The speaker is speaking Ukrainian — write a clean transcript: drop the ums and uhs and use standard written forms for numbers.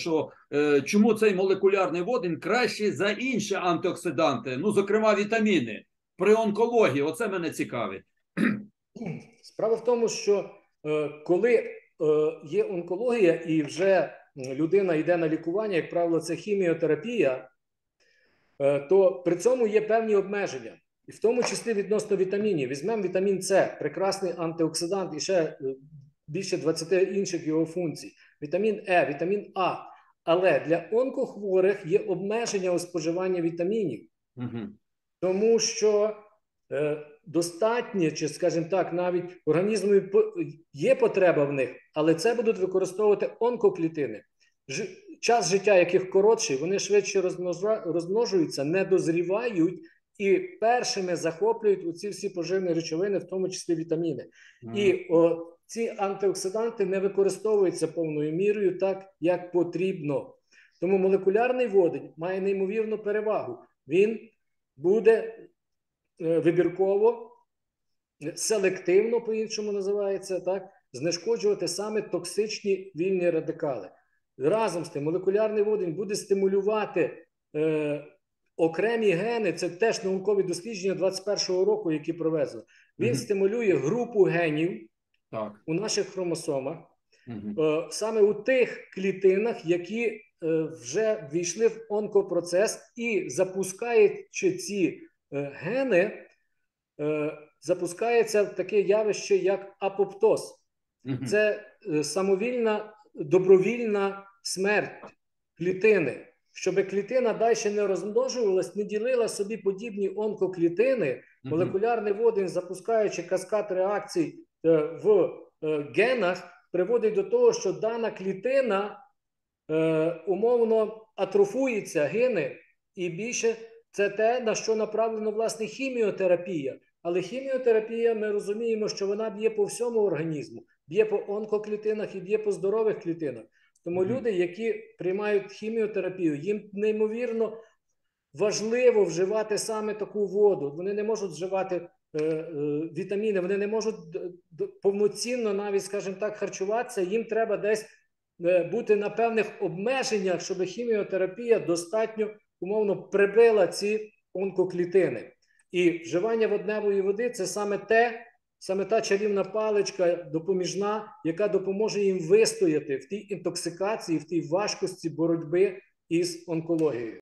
що чому цей молекулярний водень кращий за інші антиоксиданти, ну, зокрема, вітаміни при онкології. Оце мене цікавить. Справа в тому, що коли є онкологія і вже людина йде на лікування, як правило, це хіміотерапія, то при цьому є певні обмеження. І в тому числі відносно вітамінів. Візьмемо вітамін С, прекрасний антиоксидант і ще більше 20 інших його функцій. Вітамін Е, вітамін А. Але для онкохворих є обмеження у споживанні вітамінів. Тому що достатньо, чи, скажімо так, навіть організму є потреба в них, але це будуть використовувати онкоклітини. Час життя яких коротший, вони швидше розмножуються, не дозрівають і першими захоплюють оці всі поживні речовини, в тому числі вітаміни. І ці антиоксиданти не використовуються повною мірою так, як потрібно. Тому молекулярний водень має неймовірну перевагу. Він буде вибірково, селективно, по-іншому називається, так, знешкоджувати саме токсичні вільні радикали. Разом з тим, молекулярний водень буде стимулювати окремі гени, це теж наукові дослідження 21-го року, які провезли. Він стимулює групу генів у наших хромосомах, саме у тих клітинах, які вже ввійшли в онкопроцес, і запускаючи ці гени, запускається таке явище, як апоптоз. Це самовільна, добровільна смерть клітини. Щоб клітина далі не розмножувалась, не ділила собі подібні онкоклітини, молекулярний водень, запускаючи каскад реакцій в генах, приводить до того, що дана клітина умовно атрофується, гине, і більше це те, на що направлено, власне, хіміотерапія. Але хіміотерапія, ми розуміємо, що вона б'є по всьому організму, б'є по онкоклітинах і б'є по здорових клітинах. Тому люди, які приймають хіміотерапію, їм неймовірно важливо вживати саме таку воду. Вони не можуть вживати вітаміни, вони не можуть повноцінно навіть, скажімо так, харчуватися. Їм треба десь бути на певних обмеженнях, щоб хіміотерапія достатньо, умовно, прибила ці онкоклітини. І вживання водневої води – це саме та чарівна паличка допоміжна, яка допоможе їм вистояти в тій інтоксикації, в тій важкості боротьби із онкологією.